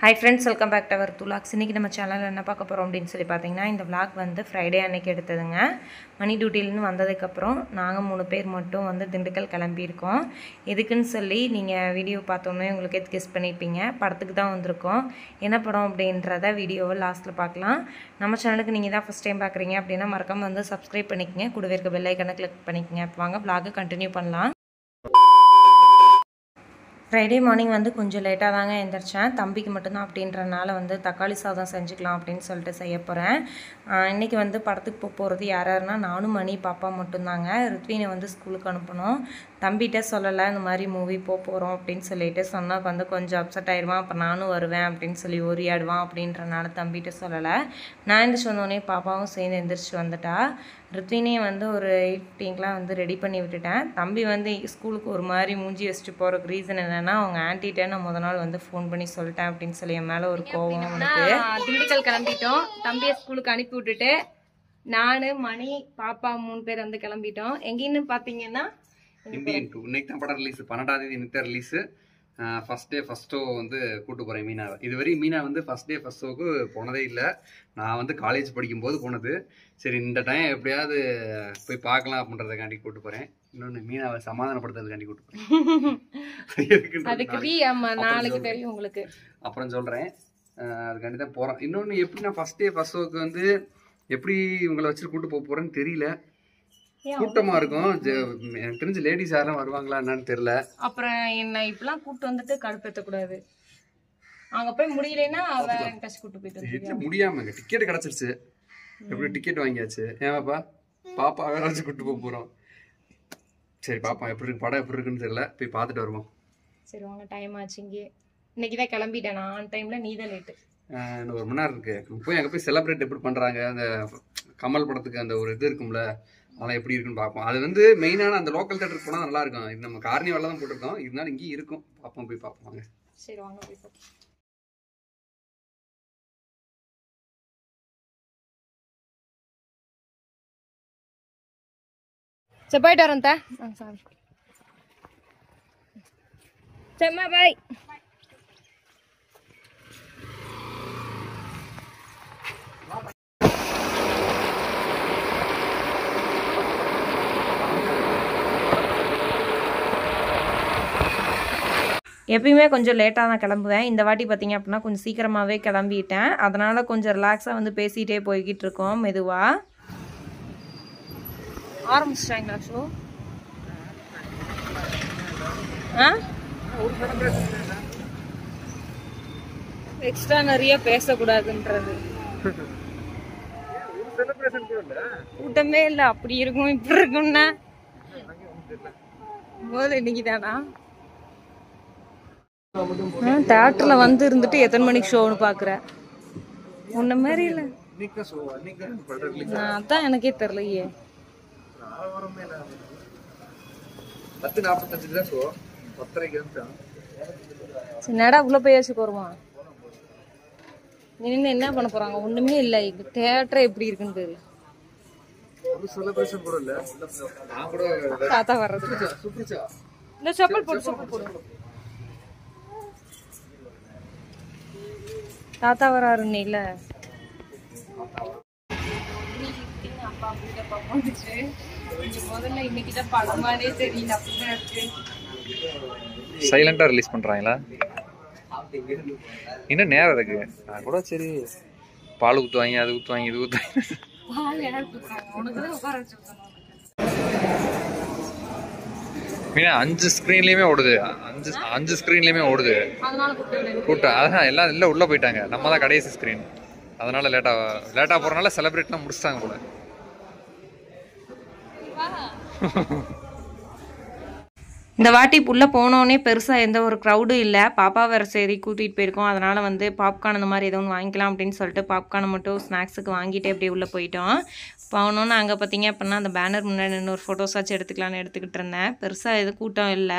Hi friends, welcome back to our vlog. இன்னைக்கு நம்ம சேனல்ல என்ன பார்க்க போறோம் அப்படினு சொல்லி பாத்தீங்கன்னா இந்த vlog வந்து ஃப்ரைடே அன்னைக்கு எடுத்ததுங்க. மணி டியூட்டில இருந்து வந்ததுக்கு அப்புறம் நாங்க 3 பேர் மட்டும் வந்து திண்டுக்கல் கிளம்பி இருக்கோம். எதுக்குன்னு சொல்லி நீங்க வீடியோ பார்த்தோனே உங்களுக்கு கெஸ் பண்ணிருப்பீங்க. படத்துக்கு தான் வந்திருக்கோம். என்ன படம் அப்படின்றத வீடியோவை லாஸ்ட்ல பார்க்கலாம். நம்ம சேனலுக்கு நீங்க தான் ஃபர்ஸ்ட் டைம் பார்க்கறீங்க அப்படினா மறக்காம வந்து Subscribe பண்ணிக்கங்க. கூடவே இருக்க பெல் ஐகானை கிளிக் பண்ணிக்கங்க. வாங்க vlog கண்டினியூ பண்ணலாம். Friday morning வந்து கொஞ்சம் லேட்டா தாங்க எந்திரச்சேன். தம்பிக்கு மட்டும் தான் அப்படின்றனால வந்து தக்காளி சாதம் செஞ்சுக்கலாம் அப்படினு சொல்லிட்டு செய்ய போறேன். இன்னைக்கு வந்து படத்துக்கு போறது யாராருன்னா நானும் மணி பாப்பா மட்டும் தாங்க. ருத்வினை வந்து ஸ்கூலுக்கு அனுப்பணும். தம்பிட்ட சொல்லல இந்த மாதிரி மூவி போறோம் அப்படினு சொல்லிட்டு சொன்னா வந்து கொஞ்சம் அப்செட் ஆயிருவான். அப்ப நானும் வருவேன் அப்படினு சொல்லி ஓரியாடுவான் அப்படின்றனால தம்பிட்ட சொல்லல. நான் எந்திரச்சு வந்தோனே பாப்பாவும் சேர்ந்து எந்திரச்சு வந்துட்டா. ருத்வினே வந்து ஒரு 8:15லாம் வந்து ரெடி பண்ணி விட்டுட்டேன். தம்பி வந்து ஸ்கூலுக்கு ஒரு மாதிரி மூஞ்சி வச்சுட்டு போறதுக்கு ரீசன் என்னன்னா அவங்க ஆன்ட்டிட்ட நான் முத நாள் வந்து ஃபோன் பண்ணி சொல்லிட்டேன் அப்படின்னு சொல்லி என் மேல ஒரு கோவம் அவனுக்கு. திண்டுக்கல் கிளம்பிட்டோம். தம்பியை ஸ்கூலுக்கு அனுப்பி விட்டுட்டு நானு மணி பாப்பா 3 பேர் வந்து கிளம்பிட்டோம். எங்கன்னு பாத்தீங்கன்னா இந்தியன் 2 இன்னைக்கு தான் படம் ரிலீஸ் 12ஆம் தேதி இன்னைக்கு release. First day first show வந்து கூட்டு போறேன் மீனாவை. இதுவரை மீனா வந்து ஃபர்ஸ்ட் டே ஃபர்ஸ்ட் ஷோக்கு போனதே இல்லை. நான் வந்து காலேஜ் படிக்கும்போது போனது. சரி இந்த டைம் எப்படியாவது போய் பார்க்கலாம் அப்படின்றதுக்காண்டி கூட்டு போறேன். இன்னொன்று மீனாவை சமாதானப்படுத்துறதுக்காண்டி கூட்டு போறேன். நாளைக்கு தெரியும் உங்களுக்கு அப்புறம் சொல்றேன். அதுக்காண்டி தான் போறேன். இன்னொன்று எப்படி நான் ஃபர்ஸ்ட் டே ஃபர்ஸ்ட் ஷோக்கு வந்து எப்படி இவங்களை வச்சுட்டு கூட்டு போக போறேன்னு தெரியல. கூட்டமா இருக்கும். எனக்கு தெரிஞ்சு லேடிஸ் யாரும் வருவாங்களா என்னன்னு தெரியல. அப்புறம் என்ன இப்பெல்லாம் கூட்டு வந்துட்டு கடுப்பேத்த கூடாது. அங்க போய் முடியலன்னா அவ கஷ்ட கூட்டு போயிட்டு முடியாம டிக்கெட் கிடைச்சிருச்சு. எப்படி டிக்கெட் வாங்கியாச்சு. ஏமாப்பா பாப்பா வேற வச்சு கூட்டு போக போறோம். சரி பாப்பா எப்படி இருக்கு படம் எப்படி இருக்குன்னு தெரியல. போய் பார்த்துட்டு வருவோம். சரி வாங்க டைம் ஆச்சு. இங்கே இன்னைக்குதான் கிளம்பிட்டேன். நான் ஆன் டைம்ல நீ தான் லேட்டு. இன்னும் 1 மணி நேரம் இருக்கு. போய் அங்க போய் செலிப்ரேட் எப்படி பண்றாங்க. அந்த கமல் படத்துக்கு அந்த ஒரு இது இருக்கும்ல அதெல்லாம் எப்படி இருக்குன்னு பார்ப்போம். அது வந்து மெயினான அந்த லோக்கல் தேட்டருக்கு போனால் நல்லா இருக்கும். இது நம்ம கார்னிவாலில் தான் போட்டிருக்கோம். இருந்தாலும் இங்கேயும் இருக்கும். பார்ப்போம் போய் பார்ப்போம். சரி வாங்க போய் பார்ப்போம். சரி போயிட்டு வரோம் தா. சாரி சரிம்மா பாய். எப்பயுமே கொஞ்சம் லேட்டாக தான் கிளம்புவேன். இந்த வாட்டி பார்த்தீங்க அப்படின்னா கொஞ்சம் சீக்கிரமாகவே கிளம்பிட்டேன். அதனால் கொஞ்சம் ரிலாக்ஸாக வந்து பேசிகிட்டே போய்கிட்டு இருக்கோம் மெதுவாக. ஆரம்பிச்சிட்டாங்களா ஷோ? எக்ஸ்ட்ரா நிறைய பேசக்கூடாதுன்றது. கூட்டமே இல்லை. அப்படி இருக்கும் இப்படி இருக்கும்னா போது இன்னைக்கு தானா தியேட்டர்ல வந்து இருந்துட்டு எத்தனை மணிக்கு ஷோன்னு பாக்குற உன்ன மாதிரி இல்ல. அதான் எனக்கே தெரியலையே. 10:45 தான் ஷோ. 10:30க்கு சரி நடா உள்ள போயாச்சு வருவான். நின்று என்ன பண்ண போறாங்க ஒண்ணுமே இல்ல. தியேட்டர் எப்படி இருக்குன்னு தெரியும். தாத்தா வர்றது இந்த செப்பல் போடு. தாத்தா வராரு இல்ல. அப்பா முதல்ல இன்னைக்கு படமானே தெரியல. சைலண்டா ரிலீஸ் பண்றாங்களா? இன்னும் நேரம் இருக்கு. நான் கூட சரி பால் ஊத்துவாங்க அது ஊத்துவாங்க இது ஊத்துவாங்க. மீனா 5 ஸ்கிரீன்லயுமே ஓடுது. 5 ஸ்கிரீன்லயுமே ஓடுது. கூட்டம் அதான் எல்லாம் இல்ல உள்ள போயிட்டாங்க. நம்ம தான் கடைசி ஸ்கிரீன். அதனால லேட்டா போறனால செலிப்ரேட்லாம் முடிச்சிட்டாங்க போல. இந்த வாட்டி புள்ள போனோடனே பெருசாக எந்த ஒரு க்ரௌடும் இல்லை. பாப்பா வேறு சரி கூட்டிகிட்டு போயிருக்கோம். அதனால் வந்து பாப்கார்ன் அந்த மாதிரி எதுவும் ஒன்று வாங்கிக்கலாம் அப்படின்னு சொல்லிட்டு பாப்கார்னை மட்டும் ஸ்நாக்ஸுக்கு வாங்கிட்டு அப்படியே உள்ளே போயிட்டோம். போனோன்னு அங்கே பார்த்தீங்க அப்படின்னா அந்த பேனர் முன்னாடி நின்று ஒரு ஃபோட்டோஸாச்சும் எடுத்துக்கலான்னு எடுத்துக்கிட்டு இருந்தேன். பெருசாக எதுவும் கூட்டம் இல்லை.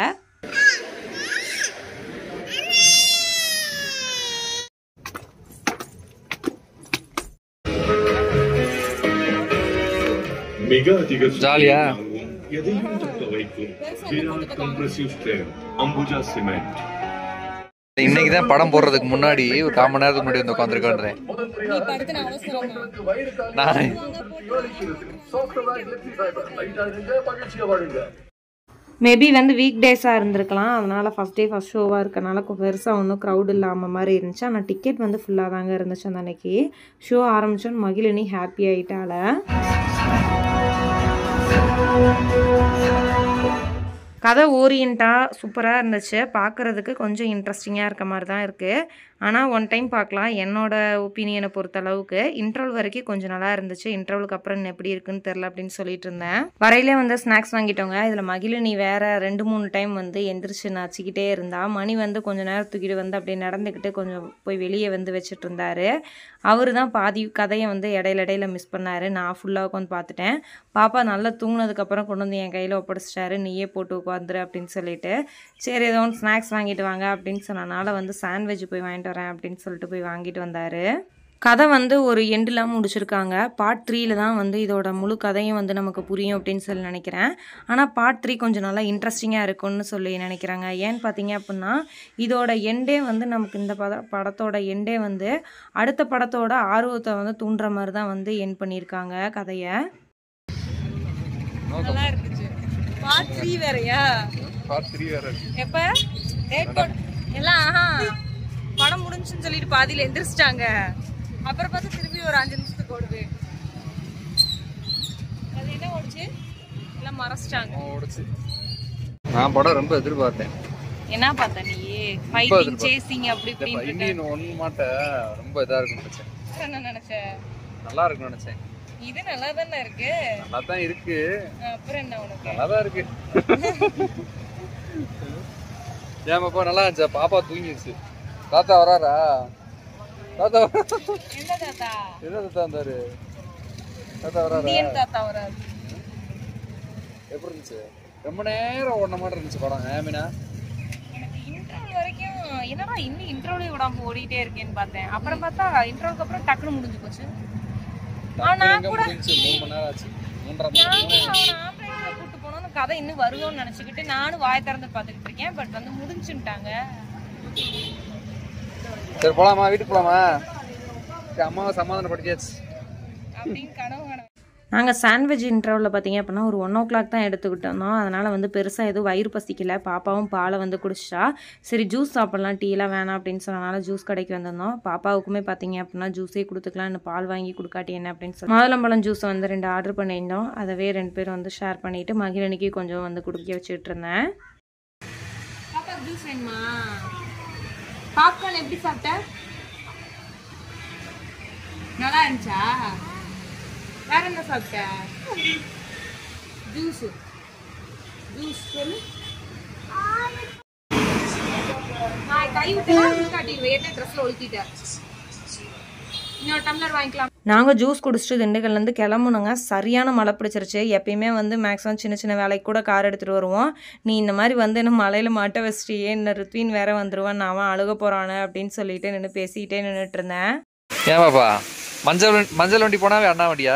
ஜாலியா எதையும் தக்க வைக்கும் Virat compressive strength Ambuja cement. இன்னைக்கு தான் படம் போடுறதுக்கு முன்னாடி ஒரு 1/4 மணி நேரத்துக்கு முன்னாடி வந்து உட்காந்துருக்கேன். மேபி வந்து வீக் டேஸாக இருந்திருக்கலாம், அதனால் ஃபஸ்ட் டே ஃபஸ்ட் ஷோவாக இருக்கனால பெருசாக ஒன்றும் க்ரௌட் இல்லாமல் மாதிரி இருந்துச்சு. ஆனால் டிக்கெட் வந்து ஃபுல்லாக தாங்க இருந்துச்சு அந்த அன்னைக்கு. ஷோ ஆரம்பிச்சோன்னு மகிழினி ஹாப்பி ஆகிட்டால. கதை ஓரியண்ட்டாக சூப்பராக இருந்துச்சு, பார்க்குறதுக்கு கொஞ்சம் இன்ட்ரெஸ்டிங்காக இருக்க மாதிரி தான் இருக்குது. ஆனால் ஒன் டைம் பார்க்கலாம். என்னோட ஒப்பீனியனை பொறுத்தளவுக்கு இன்டர்வல் வரைக்கும் கொஞ்சம் நல்லா இருந்துச்சு. இன்டர்வலுக்கு அப்புறம் எப்படி இருக்குன்னு தெரில அப்படின்னு சொல்லிட்டு இருந்தேன். வரையிலே வந்து ஸ்நாக்ஸ் வாங்கிட்டோங்க. இதில் மகிழினி வேறு 2-3 டைம் வந்து எந்திரிச்சு நச்சிக்கிட்டே இருந்தா. மணி வந்து கொஞ்சம் நேரம் தூக்கிட்டு வந்து அப்படியே நடந்துக்கிட்டு கொஞ்சம் போய் வெளியே வந்து வச்சுட்டு இருந்தார். அவர் தான் பாதி கதையை வந்து இடையில மிஸ் பண்ணார். நான் ஃபுல்லாக உட்காந்து பார்த்துட்டேன். பாப்பா நல்லா தூங்கினதுக்கப்புறம் கொண்டு வந்து என் கையில் ஒப்படைச்சிட்டாரு. நீயே போட்டு உட்காந்துரு அப்படின்னு சொல்லிட்டு. சரி ஏதோ ஒன்று ஸ்நாக்ஸ் வாங்கிட்டு வாங்க அப்படின்னு சொன்னனால வந்து சாண்ட்விச் போய் வாங்கிட்டு வரேன் அப்படின்னு சொல்லிட்டு போய் வாங்கிட்டு வந்தார். கதை வந்து ஒரு எண்டில் முடிச்சிருக்காங்க. பார்ட் 3ல் தான் வந்து இதோட முழு கதையும் வந்து நமக்கு புரியும் அப்படின்னு சொல்லி நினைக்கிறேன். ஆனால் பார்ட் 3 கொஞ்சம் நல்லா இன்ட்ரெஸ்டிங்காக இருக்கும்னு சொல்லி நினைக்கிறாங்க. ஏன்னு பார்த்தீங்க அப்படின்னா இதோட எண்டே வந்து நமக்கு இந்த படத்தோட எண்டே வந்து அடுத்த படத்தோட ஆர்வத்தை வந்து தூண்டுற மாதிரி தான் வந்து எண்ட் பண்ணியிருக்காங்க கதையை. நல்லா இருந்துச்சு. பார்ட் 3 வேறயா? பார்ட் 3 வேற எப்ப எல்லாம் படம் முடிஞ்சுன்னு சொல்லிட்டு பாதியில எந்திரிச்சிட்டாங்க. அப்புறம் பார்த்து திருப்பி ஒரு 5 நிமிஷத்துக்கு ஓடுது. அது என்ன ஓடுச்சு? எல்லாம் மறைச்சிட்டாங்க. ஓடுச்சு. நான் படம் ரொம்ப எதிர்பார்த்தேன். என்ன பார்த்த நீ? ஃபைட்டிங் சேசிங் அப்படி இப்படின்னு இந்தியன் 1 மாட்ட ரொம்ப இதா இருக்குன்னு நினைச்சேன். என்ன நினைச்ச? நல்லா இருக்குன்னு நினைச்சேன். இது நல்லா தானே இருக்கு. நல்லா தான் இருக்கு. அப்புறம் என்ன உனக்கு? நல்லா தான் இருக்கு. ஏமாப்பா நல்லா இருந்துச்சா? பாப்பா தூங்கிடுச்சு. தாத்தா வராரா? தாத்தா என்ன தாத்தா? என்ன தாத்தா வந்தாரு? தாத்தா வராரா? இந்தியன் தாத்தா வராரு. எப்படி இருந்துச்சு? ரொம்ப நேரம் ஓடின மாதிரி இருந்துச்சு படம். மீனா எனக்கு இன்டர்வல் வரைக்கும் என்னடா இன்னும் இன்டர்வலே விடாம ஓடிட்டே இருக்கேன்னு பார்த்தேன். அப்புறம் பார்த்தா இன்டர்வலுக்கு அப்புறம் டக்குன்னு முடிஞ்சு போச்சு. நான் கூட 3 மணி நேரம் ஆச்சு. 3.5 ஆம்புலன்ஸ்ல கூட்டு போனோம்னு கதை இன்னும் வருவோம்னு நினைச்சுக்கிட்டு நானும் வாய் திறந்து பார்த்துக்கிட்டு இருக்கேன். பட் வந்து முடிஞ்சுட்டாங்க. சரி போலாமா? வீட்டுக்கு போலாமா? அம்மாவை சமாதானப்படுத்தியாச்சு அப்படின்னு கனவு. நாங்கள் சாண்ட்விச் இன்டர்வலில் பார்த்தீங்க அப்படின்னா ஒரு 1 o'clock தான் எடுத்துக்கிட்டு இருந்தோம். அதனால் வந்து பெருசாக எதுவும் வயிறு பசிக்கல. பாப்பாவும் பாலை வந்து குடிச்சிட்டா. சரி ஜூஸ் சாப்பிட்லாம், டீலாம் வேணாம் அப்படின்னு சொன்னனால ஜூஸ் கடைக்கு வந்திருந்தோம். பாப்பாவுக்குமே பார்த்தீங்க அப்படின்னா ஜூஸே கொடுத்துக்கலாம், இன்னும் பால் வாங்கி கொடுக்காட்டி என்ன அப்படின்னு சொல்லி மாதுளம்பழம் ஜூஸ் வந்து 2 ஆர்டர் பண்ணியிருந்தோம். அதவே 2 பேரும் வந்து ஷேர் பண்ணிவிட்டு மகிழனிக்கு கொஞ்சம் வந்து குடிக்க வச்சுட்டு இருந்தேன். பாப்பா ஜூஸ் வேணுமா? பாப்கார்ன் எப்படி சாப்பிட்ட? நல்லா இருந்துச்சா? வேற என்ன சாப்பிட்ட? ஜூஸ் சொல்லு. நான் கை விட்டுலாம் காட்டிடுவேன். என்ன ட்ரெஸ்ல ஒழுத்திட்டேன். இன்னொரு டம்ளர் வாங்கிக்கலாம். நாங்கள் ஜூஸ் குடிச்சிட்டு திண்டுக்கல்லேருந்து கிளம்புனோங்க. சரியான மழை பிடிச்சிருச்சு. எப்பயுமே வந்து மேக்ஸிமம் சின்ன சின்ன வேலைக்கு கூட கார் எடுத்துகிட்டு வருவோம். நீ இந்த மாதிரி வந்து என்ன மழையில் மாட்ட வச்சிட்டியே, இன்னும் ரித்வின் வேற வந்துடுவான், நான் அவன் அழுக போகிறானு அப்படின்னு சொல்லிட்டு நின்று பேசிக்கிட்டே நின்றுட்டு இருந்தேன். ஏமாப்பா மஞ்சள் வண்டி போனாவே அண்ணா வண்டியா?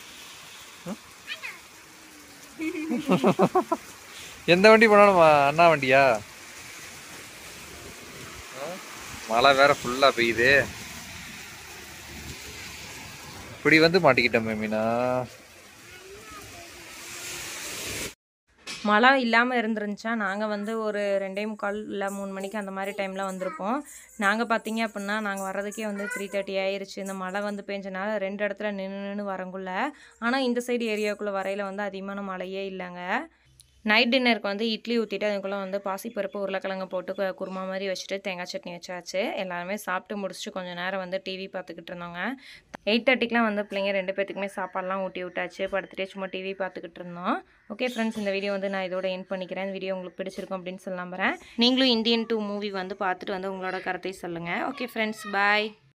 எந்த வண்டி போனாலும் அண்ணா வண்டியா? மழை வேற ஃபுல்லா பெய்யுது. இப்படி வந்து மாட்டிக்கிட்டோம் மீனா. மழை இல்லாமல் இருந்துருந்துச்சா நாங்கள் வந்து ஒரு 2:45 இல்லை 3 மணிக்கு அந்த மாதிரி டைமில் வந்திருப்போம். நாங்கள் பார்த்தீங்க அப்படின்னா நாங்கள் வர்றதுக்கே வந்து 3:30 ஆயிடுச்சு. இந்த மழை வந்து பெஞ்சனால 2 இடத்துல நின்று வரங்குள்ள. ஆனால் இந்த சைடு ஏரியாவுக்குள்ளே வரையில் வந்து அதிகமான மழையே இல்லைங்க. நைட் டின்னருக்கு வந்து இட்லி ஊற்றிட்டு அதுக்குள்ளே வந்து பாசிப்பருப்பு உருளைக்கிழங்கு போட்டு குருமா மாதிரி வச்சுட்டு தேங்காய் சட்னி வச்சாச்சு. எல்லாருமே சாப்பிட்டு முடிச்சுட்டு கொஞ்சம் நேரம் வந்து டிவி பார்த்துக்கிட்டு இருந்தோங்க. 8:30க்குலாம் வந்து பிள்ளைங்க 2 பேத்துக்குமே சாப்பாடெலாம் ஊட்டி விட்டாச்சு. படுத்துகிட்டே சும்மா டிவி பார்த்துக்கிட்டு இருந்தோம். ஓகே ஃப்ரெண்ட்ஸ், இந்த வீடியோ வந்து நான் இதோட எண்ட் பண்ணிக்கிறேன். இந்த வீடியோ உங்களுக்கு பிடிச்சிருக்கும் அப்படின்னு சொல்ல நம்புறேன். நீங்களும் இந்தியன் 2 மூவி வந்து பார்த்துட்டு வந்து உங்களோட கருத்தை சொல்லுங்கள். ஓகே ஃப்ரெண்ட்ஸ், பாய்.